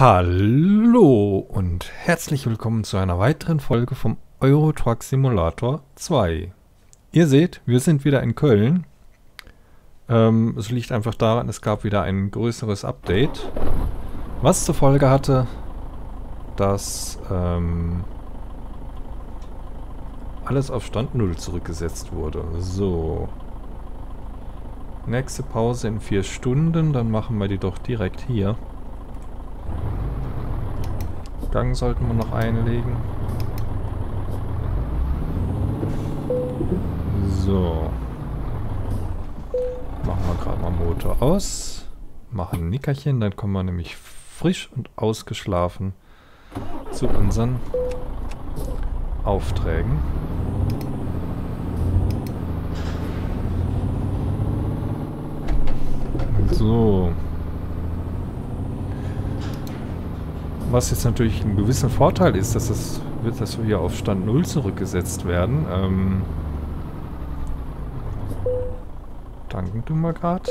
Hallo und herzlich willkommen zu einer weiteren Folge vom Euro Truck Simulator 2. Ihr seht, wir sind wieder in Köln. Es liegt einfach daran, es gab wieder ein größeres Update, was zur Folge hatte, dass alles auf Stand 0 zurückgesetzt wurde. So. Nächste Pause in 4 Stunden, dann machen wir die doch direkt hier. Gang sollten wir noch einlegen. So. Machen wir gerade mal Motor aus. Machen ein Nickerchen, dann kommen wir nämlich frisch und ausgeschlafen zu unseren Aufträgen. So. Was jetzt natürlich ein gewisser Vorteil ist, dass wir hier auf Stand 0 zurückgesetzt werden. Danken du mal gerade.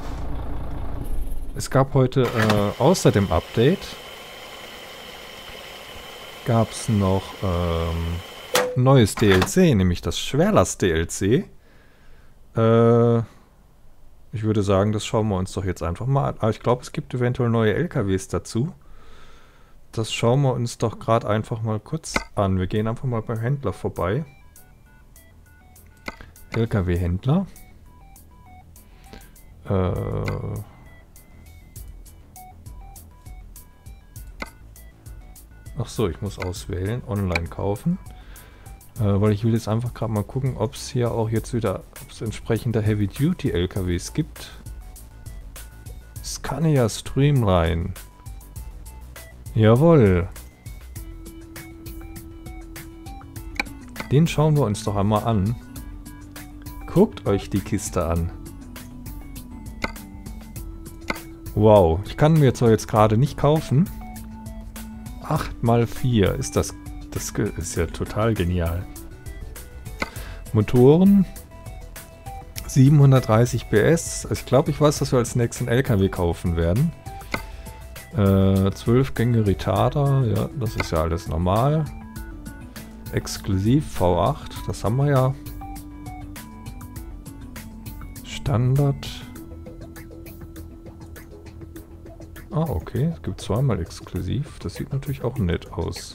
Es gab heute außer dem Update gab es noch ein neues DLC, nämlich das Schwerlast-DLC. Ich würde sagen, das schauen wir uns doch jetzt einfach mal an. Aber ich glaube, es gibt eventuell neue LKWs dazu. Das schauen wir uns doch gerade einfach mal kurz an. Wir gehen einfach mal beim Händler vorbei. LKW-Händler. Ach so, ich muss auswählen. Online kaufen. Weil ich will jetzt einfach gerade mal gucken, ob es hier auch jetzt wieder entsprechende Heavy-Duty-LKWs gibt. Scania Streamline. Jawohl. Den schauen wir uns doch einmal an. Guckt euch die Kiste an. Wow, ich kann mir zwar jetzt gerade nicht kaufen. 8x4 ist das ist ja total genial. Motoren 730 PS. Ich glaube, ich weiß, dass wir als nächsten LKW kaufen werden. 12 Gänge Retarder, ja, das ist ja alles normal. Exklusiv V8, das haben wir ja. Standard. Ah, okay, es gibt zweimal exklusiv. Das sieht natürlich auch nett aus.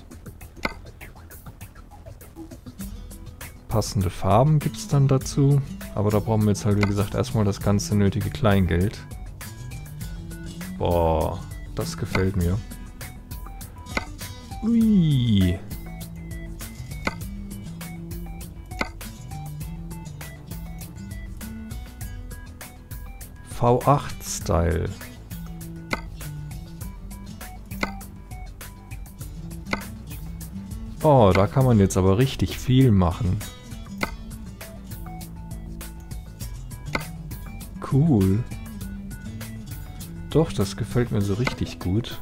Passende Farben gibt es dann dazu. Aber da brauchen wir jetzt halt, wie gesagt, erstmal das ganze nötige Kleingeld. Boah. Das gefällt mir. Ui. V8-Style. Oh, da kann man jetzt aber richtig viel machen. Cool. Doch, das gefällt mir so richtig gut.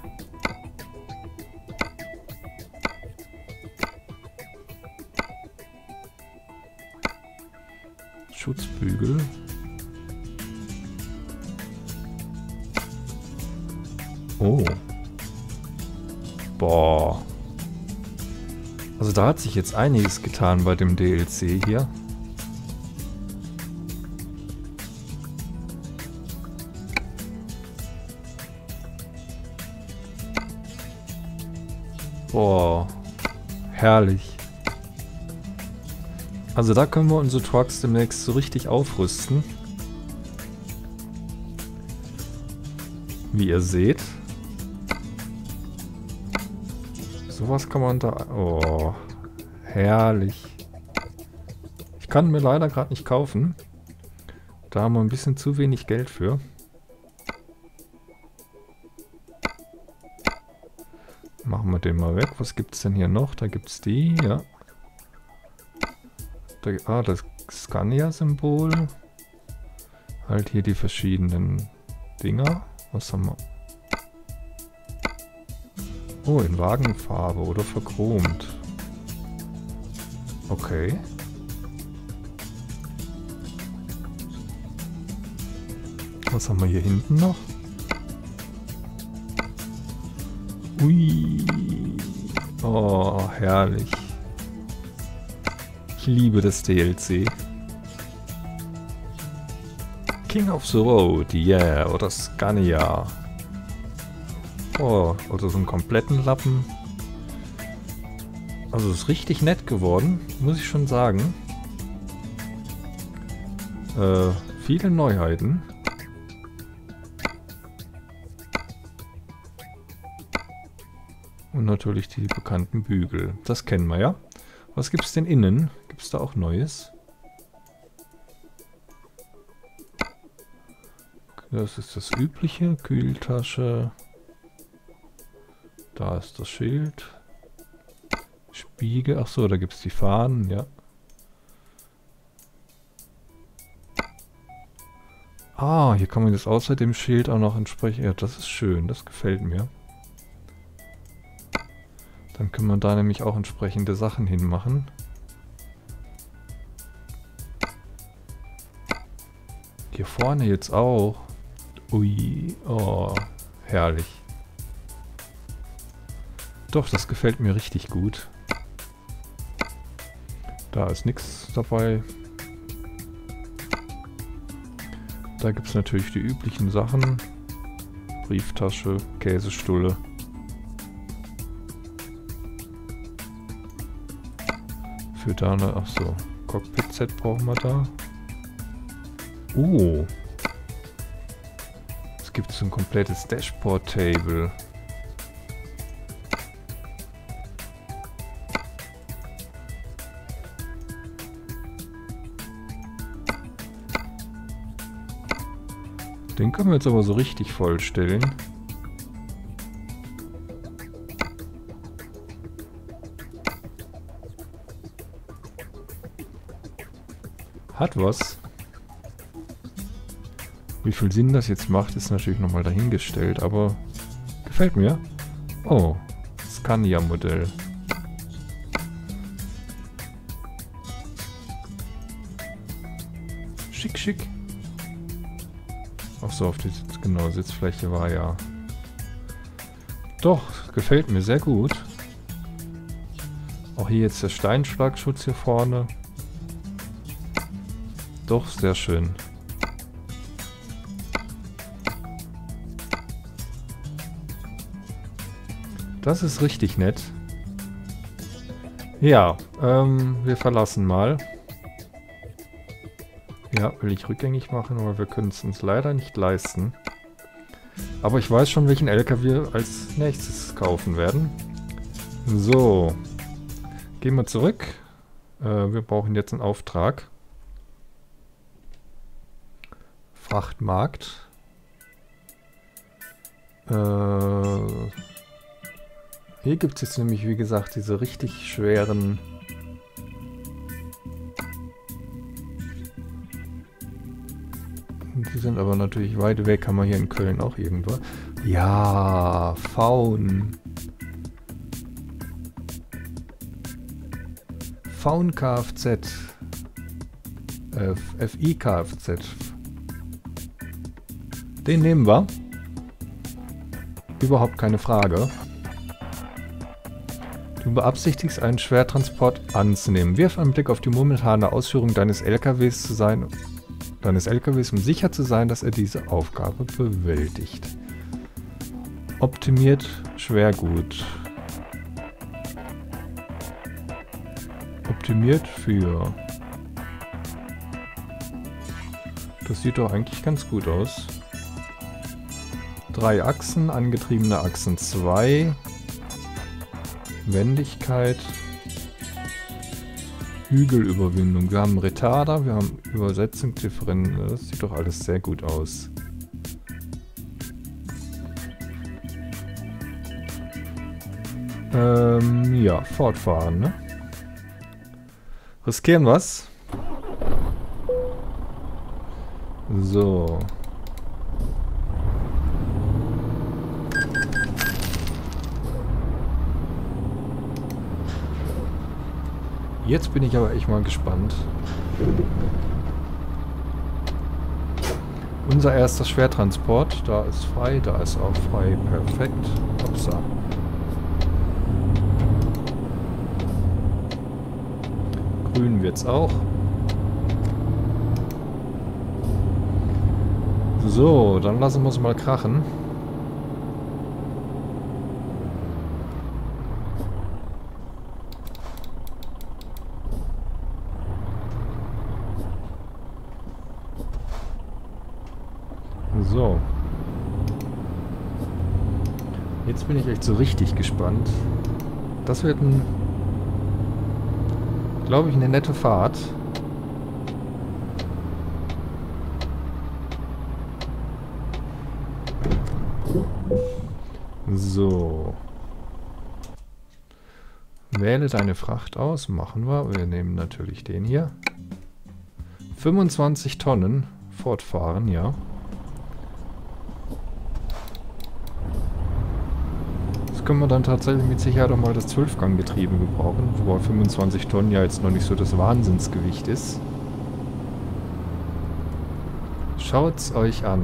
Schutzbügel. Oh. Boah. Also da hat sich jetzt einiges getan bei dem DLC hier. Boah, herrlich. Also da können wir unsere Trucks demnächst so richtig aufrüsten. Wie ihr seht. Sowas kann man da... Oh, herrlich. Ich kann mir leider gerade nicht kaufen. Da haben wir ein bisschen zu wenig Geld für. Machen wir den mal weg. Was gibt es denn hier noch? Da gibt es die, ja. Da, das Scania-Symbol. Halt hier die verschiedenen Dinger. Was haben wir? Oh, in Wagenfarbe oder verchromt. Okay. Was haben wir hier hinten noch? Ui. Oh, herrlich. Ich liebe das DLC. King of the Road, yeah, oder Scania. Oh, oder so einen kompletten Lappen. Also ist richtig nett geworden, muss ich schon sagen. Viele Neuheiten. Und natürlich die bekannten Bügel. Das kennen wir ja. Was gibt's denn innen? Gibt's da auch Neues? Das ist das übliche. Kühltasche. Da ist das Schild. Spiegel. Achso, da gibt es die Fahnen, ja. Ah, hier kann man jetzt außer dem Schild auch noch entsprechend... Ja, das ist schön, das gefällt mir. Dann können wir da nämlich auch entsprechende Sachen hinmachen. Hier vorne jetzt auch. Ui, oh, herrlich. Doch, das gefällt mir richtig gut. Da ist nichts dabei. Da gibt es natürlich die üblichen Sachen. Brieftasche, Käsestulle. Für da eine... Achso, Cockpit-Set brauchen wir da. Es gibt so ein komplettes Dashboard-Table. Den können wir jetzt aber so richtig vollstellen. Hat was. Wie viel Sinn das jetzt macht, ist natürlich nochmal dahingestellt, aber gefällt mir. Oh, Scania-Modell. Schick, schick. Ach so, auf die genau, Sitzfläche war ja... Doch, gefällt mir sehr gut. Auch hier jetzt der Steinschlagschutz hier vorne. Doch, sehr schön. Das ist richtig nett. Ja, wir verlassen mal. Ja, will ich rückgängig machen, aber wir können es uns leider nicht leisten. Aber ich weiß schon, welchen LKW wir als nächstes kaufen werden. So. Gehen wir zurück. Wir brauchen jetzt einen Auftrag. Frachtmarkt. Hier gibt es jetzt nämlich, wie gesagt, diese richtig schweren... Die sind aber natürlich weit weg. Haben wir hier in Köln auch irgendwo. Ja, Faun. Faun Kfz. FI Kfz. Den nehmen wir. Überhaupt keine Frage. Du beabsichtigst, einen Schwertransport anzunehmen. Wirf einen Blick auf die momentane Ausführung deines LKWs um sicher zu sein, dass er diese Aufgabe bewältigt. Optimiert Schwergut. Optimiert für... Das sieht doch eigentlich ganz gut aus. 3 Achsen, angetriebene Achsen 2. Wendigkeit. Hügelüberwindung. Wir haben Retarder, wir haben Übersetzung, Differenz. Das sieht doch alles sehr gut aus. Ja, fortfahren, ne? Riskieren was? So. Jetzt bin ich aber echt mal gespannt. Unser erster Schwertransport. Da ist frei, da ist auch frei. Perfekt. Upsa. Grün wird's auch. So, dann lassen wir es mal krachen. So. Jetzt bin ich echt so richtig gespannt. Das wird glaube ich, eine nette Fahrt. So. Wähle deine Fracht aus. Machen wir. Wir nehmen natürlich den hier. 25 Tonnen. Fortfahren, ja. Das können wir dann tatsächlich mit Sicherheit auch mal das 12-Gang-Getriebe gebrauchen. Wobei 25 Tonnen ja jetzt noch nicht so das Wahnsinnsgewicht ist. Schaut's euch an.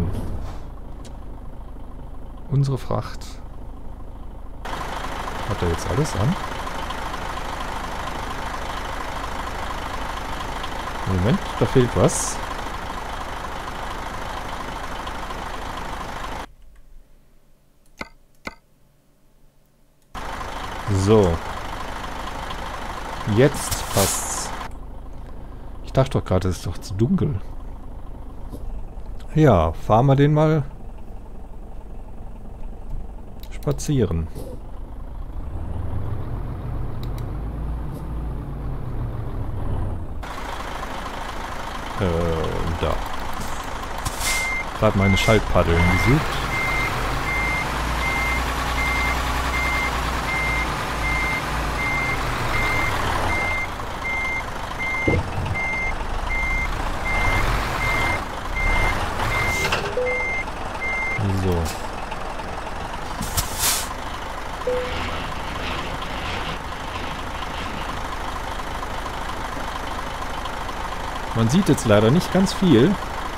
Unsere Fracht. Hat er jetzt alles an? Moment, da fehlt was. So. Jetzt passt's. Ich dachte doch gerade, es ist doch zu dunkel. Ja, fahren wir den mal spazieren. Da. Gerade meine Schaltpaddeln gesucht. So. Man sieht jetzt leider nicht ganz viel.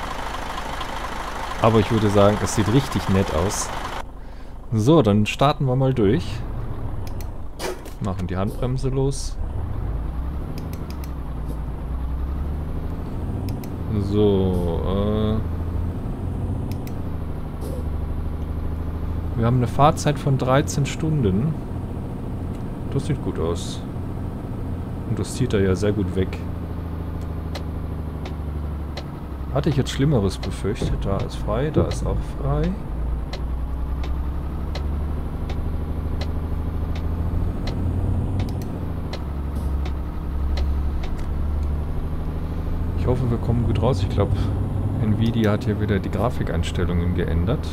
Aber ich würde sagen, es sieht richtig nett aus. So, dann starten wir mal durch. Machen die Handbremse los. So, wir haben eine Fahrzeit von 13 Stunden. Das sieht gut aus. Und das zieht er ja sehr gut weg. Hatte ich jetzt Schlimmeres befürchtet. Da ist frei, da ist auch frei. Ich hoffe, wir kommen gut raus. Ich glaube, Nvidia hat hier wieder die Grafikeinstellungen geändert.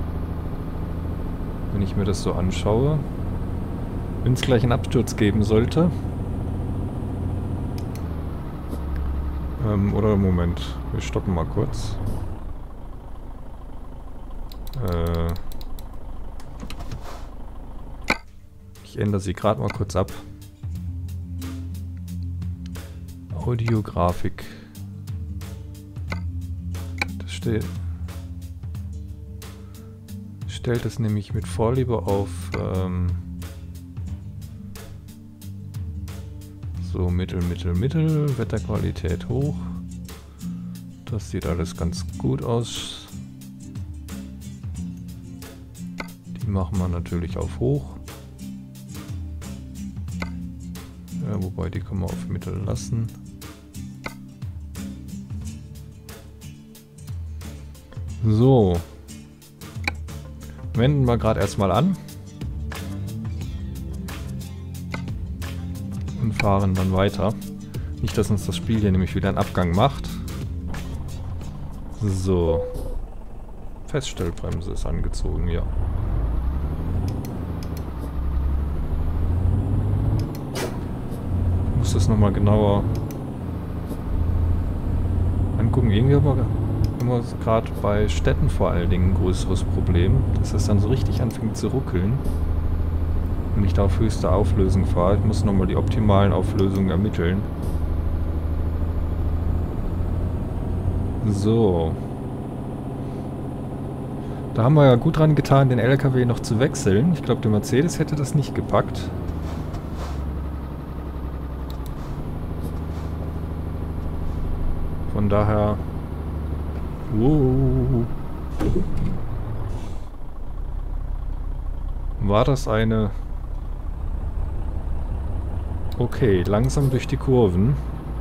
Wenn ich mir das so anschaue. Wenn es gleich einen Absturz geben sollte. Oder Moment, wir stoppen mal kurz. Ich ändere sie gerade mal kurz ab. Audiografik. Das stellt es nämlich mit Vorliebe auf so Mittel, Wetterqualität hoch. Das sieht alles ganz gut aus. Die machen wir natürlich auf hoch. Ja, wobei die können wir auf Mittel lassen. So. Wenden wir gerade erstmal an. Und fahren dann weiter. Nicht, dass uns das Spiel hier nämlich wieder einen Abgang macht. So. Feststellbremse ist angezogen, ja. Ich muss das nochmal genauer angucken. Irgendwie haben wir gerade bei Städten vor allen Dingen ein größeres Problem, dass es dann so richtig anfängt zu ruckeln. Wenn ich da auf höchste Auflösung fahre. Ich muss nochmal die optimalen Auflösungen ermitteln. So. Da haben wir ja gut dran getan, den LKW noch zu wechseln. Ich glaube, der Mercedes hätte das nicht gepackt. Von daher... War das eine... Okay, langsam durch die Kurven.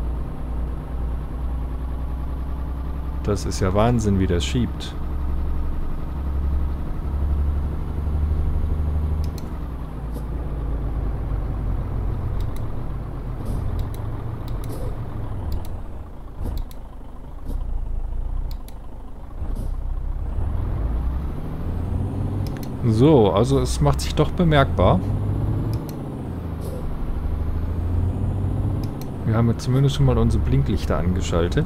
Das ist ja Wahnsinn, wie das schiebt. So, also es macht sich doch bemerkbar. Wir haben jetzt zumindest schon mal unsere Blinklichter angeschaltet.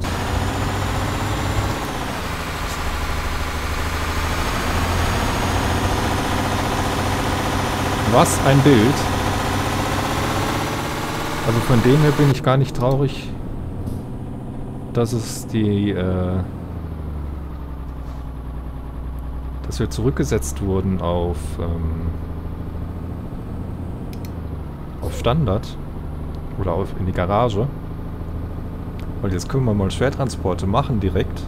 Was ein Bild. Also von dem her bin ich gar nicht traurig, dass es dass wir zurückgesetzt wurden auf Standard oder in die Garage. Weil jetzt können wir mal Schwertransporte machen direkt.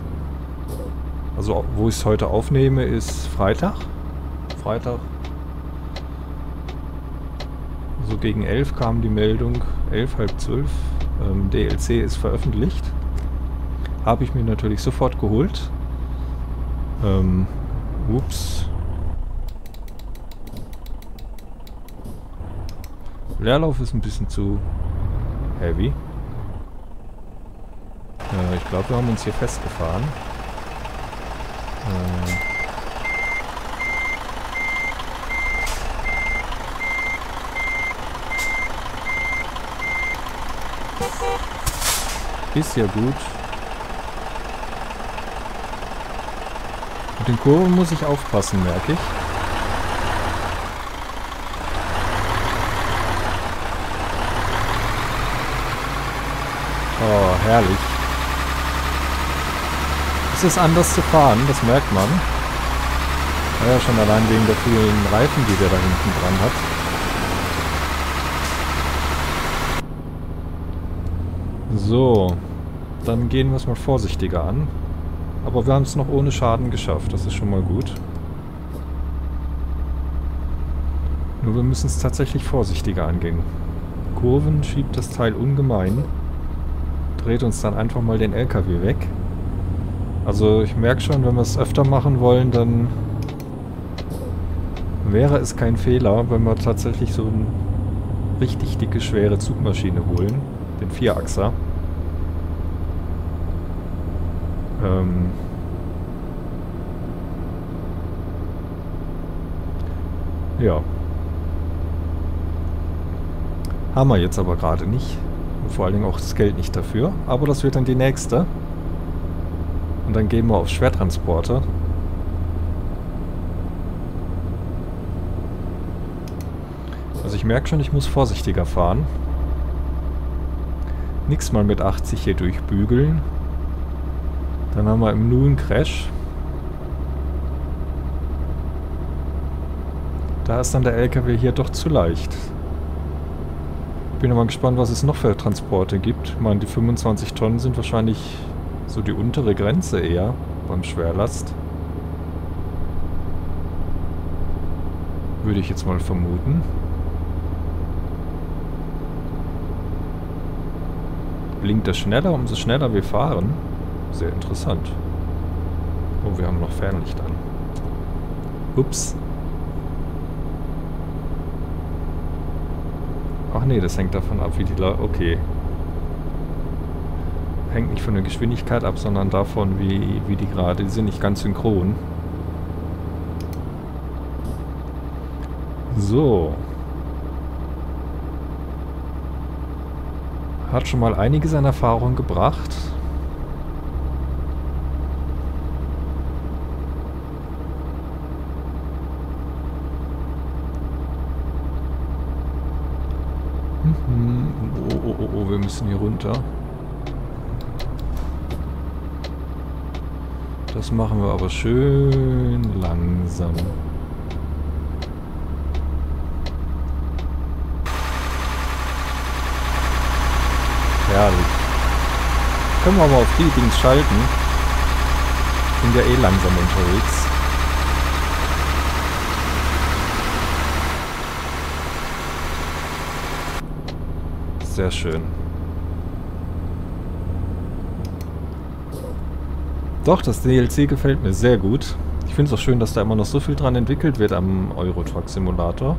Also wo ich es heute aufnehme ist Freitag. So gegen 11 kam die Meldung, 11, halb 12, DLC ist veröffentlicht. Habe ich mir natürlich sofort geholt. Ups. Leerlauf ist ein bisschen zu heavy. Ich glaube, wir haben uns hier festgefahren. Ist ja gut. Mit den Kurven muss ich aufpassen, merke ich. Oh, herrlich. Es ist anders zu fahren, das merkt man. Ja, schon allein wegen der vielen Reifen, die der da hinten dran hat. So, dann gehen wir es mal vorsichtiger an. Aber wir haben es noch ohne Schaden geschafft, das ist schon mal gut. Nur wir müssen es tatsächlich vorsichtiger angehen. Kurven schiebt das Teil ungemein. Dreht uns dann einfach mal den LKW weg. Also ich merke schon, wenn wir es öfter machen wollen, dann wäre es kein Fehler, wenn wir tatsächlich so eine richtig dicke, schwere Zugmaschine holen. Den Vierachser. Ja. Haben wir jetzt aber gerade nicht. Und vor allen Dingen auch das Geld nicht dafür. Aber das wird dann die nächste. Und dann gehen wir auf Schwertransporte. Also ich merke schon, ich muss vorsichtiger fahren. Nix mal mit 80 hier durchbügeln. Dann haben wir im Nu einen Crash. Da ist dann der LKW hier doch zu leicht. Bin aber gespannt, was es noch für Transporte gibt. Ich meine, die 25 Tonnen sind wahrscheinlich so die untere Grenze eher beim Schwerlast. Würde ich jetzt mal vermuten. Blinkt das schneller, umso schneller wir fahren. Sehr interessant. Oh, wir haben noch Fernlicht an. Ups. Ach nee, das hängt davon ab, wie die okay. Hängt nicht von der Geschwindigkeit ab, sondern davon, wie die gerade... Die sind nicht ganz synchron. So. Hat schon mal einiges an Erfahrung gebracht. Oh, wir müssen hier runter. Das machen wir aber schön langsam. Herrlich. Können wir aber auf die Dings schalten. Sind ja eh langsam unterwegs. Sehr schön. Doch, das DLC gefällt mir sehr gut. Ich finde es auch schön, dass da immer noch so viel dran entwickelt wird am Euro Truck Simulator.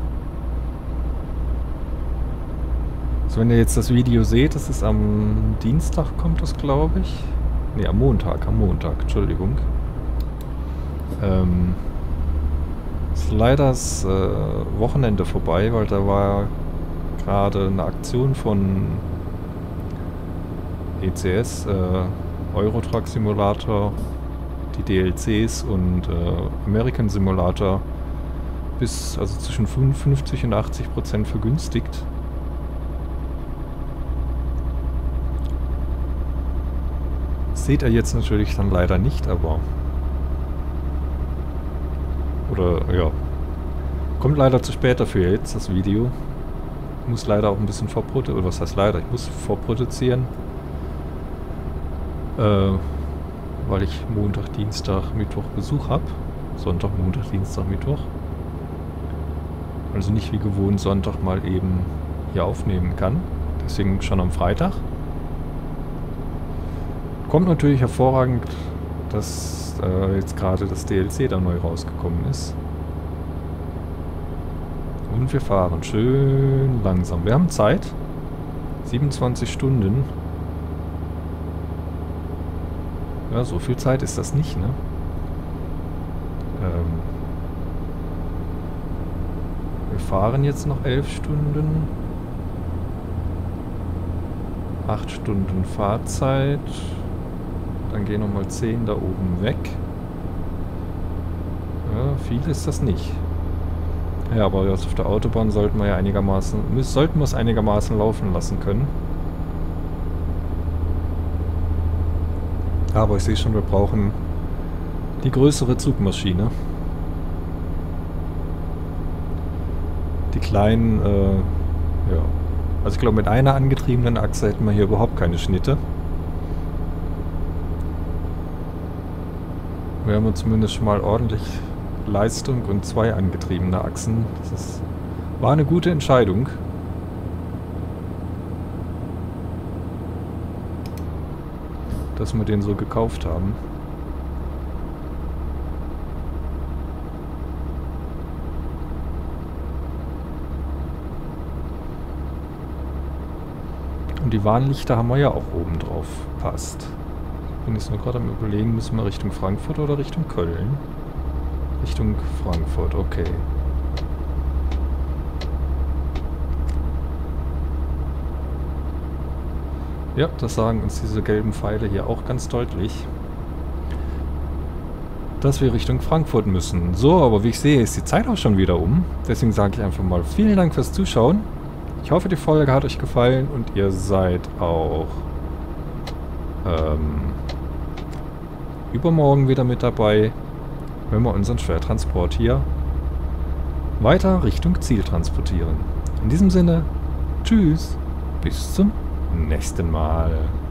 So, wenn ihr jetzt das Video seht, das ist am Dienstag, kommt das, glaube ich. Ne, am Montag, Entschuldigung. Ist leider das Wochenende vorbei, weil da war gerade eine Aktion von ECS, Euro Truck Simulator, die DLCs und American Simulator bis, also zwischen 55 und 80% vergünstigt. Seht ihr jetzt natürlich dann leider nicht, aber... Oder, ja. Kommt leider zu spät dafür jetzt, das Video. Ich muss leider auch ein bisschen vorproduzieren. Oder was heißt leider? Ich muss vorproduzieren. Weil ich Montag, Dienstag, Mittwoch Besuch habe. Sonntag, Montag, Dienstag, Mittwoch. Also nicht wie gewohnt Sonntag mal eben hier aufnehmen kann. Deswegen schon am Freitag. Kommt natürlich hervorragend, dass jetzt gerade das DLC da neu rausgekommen ist. Und wir fahren schön langsam. Wir haben Zeit. 27 Stunden. Ja, so viel Zeit ist das nicht, ne? Wir fahren jetzt noch 11 Stunden. 8 Stunden Fahrzeit. Dann gehen nochmal 10 da oben weg. Ja, viel ist das nicht. Ja, aber jetzt auf der Autobahn sollten wir ja sollten wir es einigermaßen laufen lassen können. Aber ich sehe schon, wir brauchen die größere Zugmaschine. Die kleinen, ja. Also ich glaube, mit einer angetriebenen Achse hätten wir hier überhaupt keine Schnitte. Wir haben zumindest schon mal ordentlich Leistung und 2 angetriebene Achsen. War eine gute Entscheidung. Dass wir den so gekauft haben. Und die Warnlichter haben wir ja auch oben drauf. Passt. Bin jetzt nur gerade am Überlegen, müssen wir Richtung Frankfurt oder Richtung Köln? Richtung Frankfurt, okay. Ja, das sagen uns diese gelben Pfeile hier auch ganz deutlich. Dass wir Richtung Frankfurt müssen. So, aber wie ich sehe, ist die Zeit auch schon wieder um. Deswegen sage ich einfach mal vielen Dank fürs Zuschauen. Ich hoffe, die Folge hat euch gefallen und ihr seid auch übermorgen wieder mit dabei, wenn wir unseren Schwertransport hier weiter Richtung Ziel transportieren. In diesem Sinne, tschüss, bis zum nächsten Mal.